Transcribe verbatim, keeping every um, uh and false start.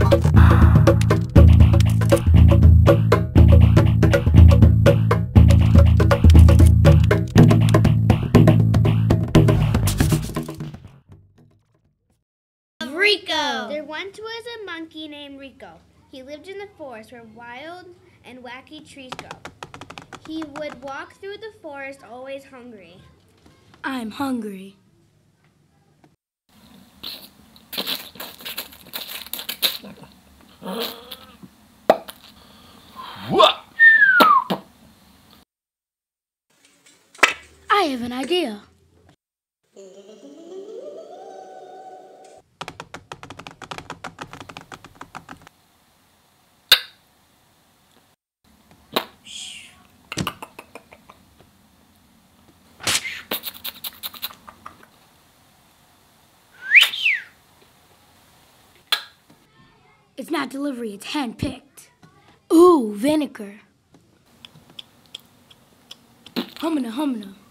Rico! There once was a monkey named Rico. He lived in the forest where wild and wacky trees grow. He would walk through the forest always hungry. I'm hungry. I have an idea. It's not delivery, it's hand-picked. Ooh, vinegar. Humana, humana.